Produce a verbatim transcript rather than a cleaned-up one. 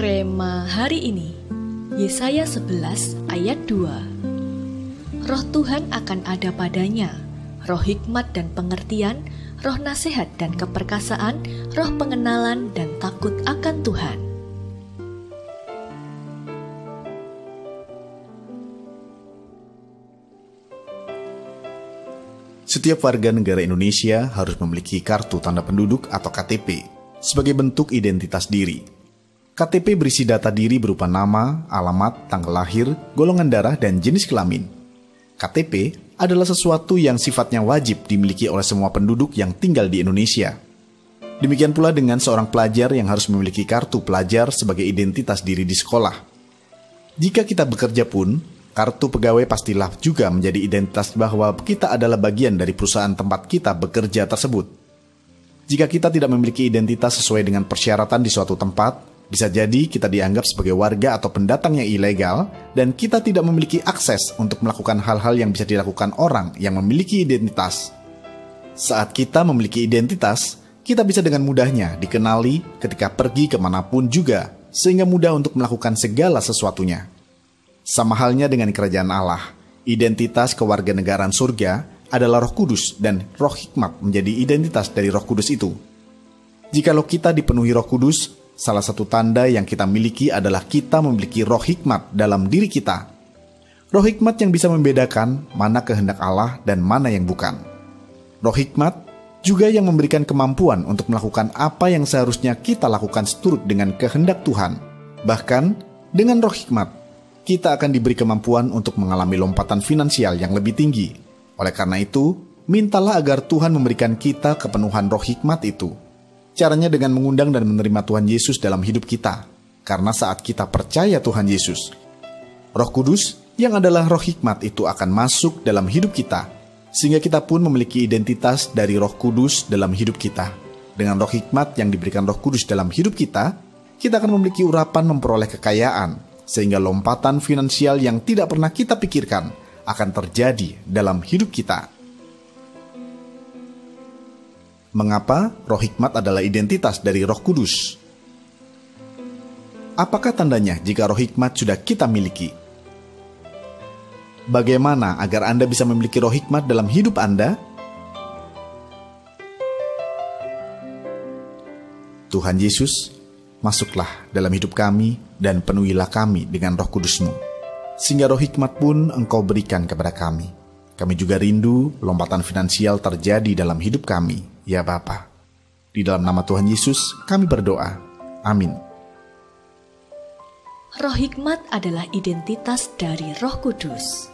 Rema hari ini, Yesaya sebelas ayat dua. Roh Tuhan akan ada padanya, roh hikmat dan pengertian, roh nasihat dan keperkasaan, roh pengenalan dan takut akan Tuhan. Setiap warga negara Indonesia harus memiliki kartu tanda penduduk atau K T P sebagai bentuk identitas diri. K T P berisi data diri berupa nama, alamat, tanggal lahir, golongan darah, dan jenis kelamin. K T P adalah sesuatu yang sifatnya wajib dimiliki oleh semua penduduk yang tinggal di Indonesia. Demikian pula dengan seorang pelajar yang harus memiliki kartu pelajar sebagai identitas diri di sekolah. Jika kita bekerja pun, kartu pegawai pastilah juga menjadi identitas bahwa kita adalah bagian dari perusahaan tempat kita bekerja tersebut. Jika kita tidak memiliki identitas sesuai dengan persyaratan di suatu tempat, bisa jadi kita dianggap sebagai warga atau pendatang yang ilegal dan kita tidak memiliki akses untuk melakukan hal-hal yang bisa dilakukan orang yang memiliki identitas. Saat kita memiliki identitas, kita bisa dengan mudahnya dikenali ketika pergi kemanapun juga, sehingga mudah untuk melakukan segala sesuatunya. Sama halnya dengan kerajaan Allah, identitas kewarganegaraan surga adalah Roh Kudus dan Roh Hikmat menjadi identitas dari Roh Kudus itu. Jikalau kita dipenuhi Roh Kudus, salah satu tanda yang kita miliki adalah kita memiliki roh hikmat dalam diri kita. Roh hikmat yang bisa membedakan mana kehendak Allah dan mana yang bukan. Roh hikmat juga yang memberikan kemampuan untuk melakukan apa yang seharusnya kita lakukan seturut dengan kehendak Tuhan. Bahkan, dengan roh hikmat, kita akan diberi kemampuan untuk mengalami lompatan finansial yang lebih tinggi. Oleh karena itu, mintalah agar Tuhan memberikan kita kepenuhan roh hikmat itu. Caranya dengan mengundang dan menerima Tuhan Yesus dalam hidup kita. Karena saat kita percaya Tuhan Yesus, Roh Kudus yang adalah roh hikmat itu akan masuk dalam hidup kita, sehingga kita pun memiliki identitas dari Roh Kudus dalam hidup kita. Dengan roh hikmat yang diberikan Roh Kudus dalam hidup kita, kita akan memiliki urapan memperoleh kekayaan, sehingga lompatan finansial yang tidak pernah kita pikirkan akan terjadi dalam hidup kita. Mengapa roh hikmat adalah identitas dari Roh Kudus? Apakah tandanya jika roh hikmat sudah kita miliki? Bagaimana agar Anda bisa memiliki roh hikmat dalam hidup Anda? Tuhan Yesus, masuklah dalam hidup kami dan penuhilah kami dengan Roh Kudus-Mu, sehingga roh hikmat pun Engkau berikan kepada kami. Kami juga rindu lompatan finansial terjadi dalam hidup kami. Ya Bapa, di dalam nama Tuhan Yesus kami berdoa. Amin. Roh hikmat adalah identitas dari Roh Kudus.